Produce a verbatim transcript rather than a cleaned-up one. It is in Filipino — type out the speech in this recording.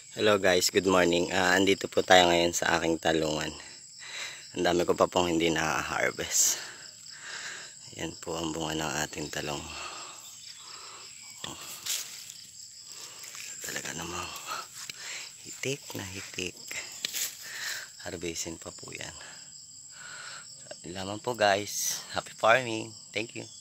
Hello guys, good morning. Uh, andito po tayo ngayon sa aking talungan. Ang dami ko pa pong hindi na-harvest. Yan po ang bunga ng ating talong. Oh, talaga namang hitik na hitik. Harvestin pa po yan. Sabi lamang po guys. Happy farming. Thank you.